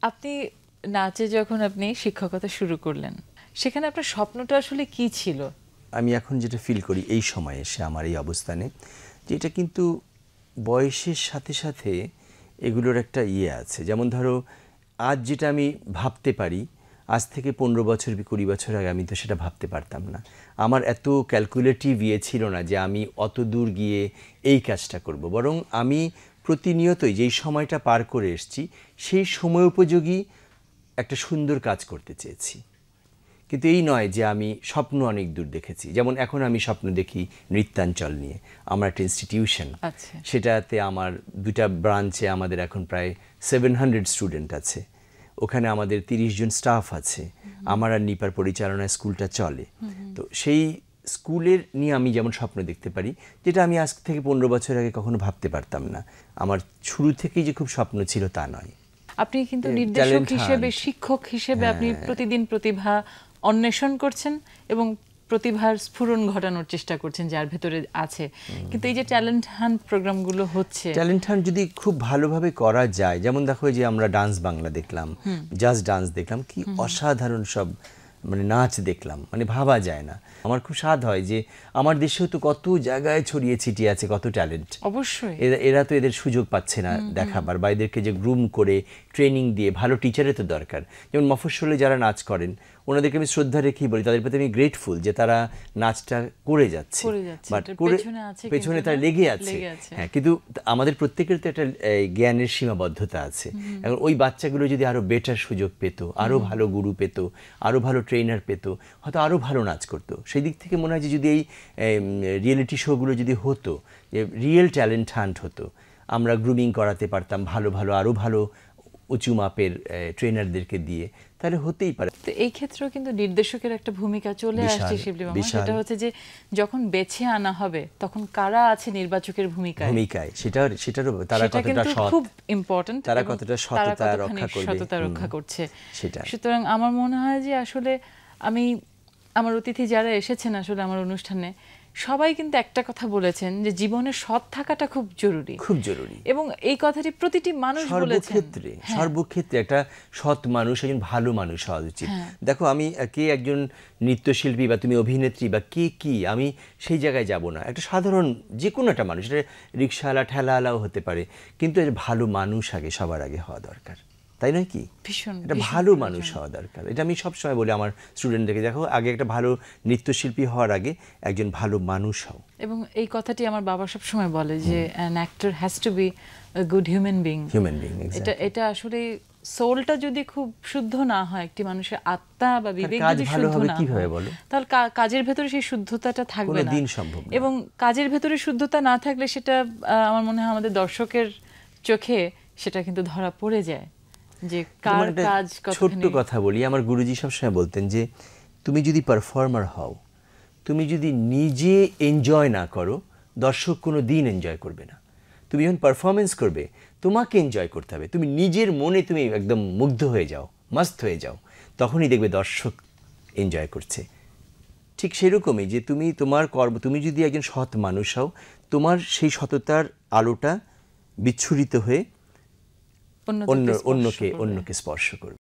আপনি নাচে যখন আপনি শিক্ষকতা শুরু করলেন সেখানে আপনার স্বপ্নটা আসলে কি ছিল? আমি এখন যেটা ফিল করি এই সময়ে এসে আমার এই অবস্থানে, যে এটা কিন্তু বয়সের সাথে সাথে এগুলোর একটা আছে। যেমন ধরো আজ যেটা আমি ভাবতে পারি, আজ থেকে 15 বছর 20 বছর আগে আমি তো সেটা ভাবতে পারতাম না। আমার এত ক্যালকুলেটিভ ছিল না যে আমি অত দূর গিয়ে এই কাজটা করব। বরং আমি প্রতিনিয়তই যেই সময়টা পার করে এসেছি সেই সময় উপযোগী একটা সুন্দর কাজ করতে চেয়েছি। কিন্তু এই নয় যে আমি স্বপ্ন অনেক দূর দেখেছি। যেমন এখন আমি স্বপ্ন দেখি নৃত্যাঞ্চল নিয়ে। আমার একটা ইনস্টিটিউশন, সেটাতে আমার 2টা ব্রাঞ্চে আমাদের এখন প্রায় 700 স্টুডেন্ট আছে। ওখানে আমাদের 30 জন স্টাফ আছে। আমার আর নিপার পরিচালনায় স্কুলটা চলে। তো সেই স্কুলের নিয়ে আমি যেমন স্বপ্ন দেখতে পারি, যেটা আমি আজ থেকে 15 বছর আগে কখনো ভাবতে পারতাম না। আমার শুরু থেকেই যে খুব স্বপ্ন ছিল তা নয়। আপনি কিন্তু নির্দেশক হিসেবে, শিক্ষক হিসেবে আপনি প্রতিদিন প্রতিভা অন্বেষণ করছেন এবং প্রতিভার স্ফুরণ ঘটানোর চেষ্টা করছেন যার ভেতরে আছে। কিন্তু এই যে ট্যালেন্ট হান্ট প্রোগ্রামগুলো হচ্ছে, ট্যালেন্ট হান্ট যদি খুব ভালোভাবে করা যায়, যেমন দেখো যে আমরা ডান্স বাংলা দেখলাম, জাস্ট ডান্স দেখলাম, কি অসাধারণ সব মানে নাচ দেখলাম, মানে ভাবা যায় না। আমার খুব স্বাদ হয় যে আমার দেশেও তো কত জায়গায় ছড়িয়ে ছিটিয়ে আছে কত ট্যালেন্ট। অবশ্যই এরা তো এদের সুযোগ পাচ্ছে না দেখাবার, বা এদেরকে যে গ্রুম করে ট্রেনিং দিয়ে, ভালো টিচারের তো দরকার। যেমন মফস্বলে যারা নাচ করেন ওনাদেরকে আমি শ্রদ্ধা রেখেই বলি, তাদের প্রতি আমি গ্রেটফুল যে তারা নাচটা করে যাচ্ছে, বাট পেছনে তারা লেগে আছে। হ্যাঁ, কিন্তু আমাদের প্রত্যেকের তো একটা জ্ঞানের সীমাবদ্ধতা আছে। এখন ওই বাচ্চাগুলো যদি আরো বেটার সুযোগ পেত, আরো ভালো গুরু পেত, আরো ভালো ট্রেনার পেত, হয়তো আরো ভালো নাচ করতো। সেই দিক থেকে মনে হয় যে যদি এই রিয়েলিটি শোগুলো যদি হতো, যে রিয়েল ট্যালেন্ট হান্ট হতো, আমরা গ্রুমিং করাতে পারতাম ভালো ভালো আরো ভালো উঁচু মাপের ট্রেনারদেরকে দিয়ে, তাহলে হতেই পারে। তো এই ক্ষেত্রেও কিন্তু নির্দেশকের একটা ভূমিকা চলে আসছে শিবলি মামা। সেটা হচ্ছে যে যখন বেছে আনা হবে তখন কারা আছে নির্বাচকের ভূমিকায়, সেটারও তারা কতটা সৎ, খুব ইম্পর্টেন্ট, তারা কতটা সততা রক্ষা করছে সেটা। সুতরাং আমার মনে হয় যে আসলে আমার অতিথি যারা এসেছেন আসলে আমার অনুষ্ঠানে সবাই কিন্তু একটা কথা বলেছেন যে জীবনে সৎ থাকাটা খুব জরুরি, খুব জরুরি। এবং এই কথাটি প্রতিটি মানুষ বলেছেন, সর্বক্ষেত্রে একটা সৎ মানুষ, একজন ভালো মানুষ হওয়া উচিত। দেখো আমি কে একজন নৃত্যশিল্পী বা তুমি অভিনেত্রী বা কে কি, আমি সেই জায়গায় যাব না। একটা সাধারণ যে কোনো একটা মানুষ, এটা রিক্সাওয়ালা ঠেলাওয়ালাও হতে পারে, কিন্তু ভালো মানুষ আগে সবার আগে হওয়া দরকার, তাই নয় কি? এটা ভালো মানুষ হওয়া দরকার। এটা আমি সবসময় বলি আমার স্টুডেন্টদেরকে, দেখো আগে একটা ভালো নৃত্যশিল্পী হওয়ার আগে একজন ভালো মানুষ হও। এবং এই কথাটি আমার বাবা সবসময় বলে যে an actor has to be a good human being. এটা আসলে সোলটা যদি খুব শুদ্ধ না হয়, একটি মানুষের আত্মা বা বিবেক যদি শুদ্ধ না হয়, তাহলে কাজের ভেতরে সেই শুদ্ধতাটা থাকবে না, এবং কাজের ভেতরে শুদ্ধতা না থাকলে সেটা আমার মনে হয় আমাদের দর্শকের চোখে সেটা কিন্তু ধরা পড়ে যায় যে কার কাজ কতখানি। ছোট্ট কথা বলি, আমার গুরুজি সবসময় বলতেন যে তুমি যদি পারফর্মার হও, তুমি যদি নিজে এনজয় না করো, দর্শক কোনো দিন এনজয় করবে না। তুমি যখন পারফরমেন্স করবে তোমাকে এনজয় করতে হবে, তুমি নিজের মনে তুমি একদম মুগ্ধ হয়ে যাও, মস্ত হয়ে যাও, তখনই দেখবে দর্শক এনজয় করছে। ঠিক সেরকমই যে তুমি যদি একজন সৎ মানুষ হও, তোমার সেই সততার আলোটা বিচ্ছুরিত হয়ে অন্যকে স্পর্শ করবে।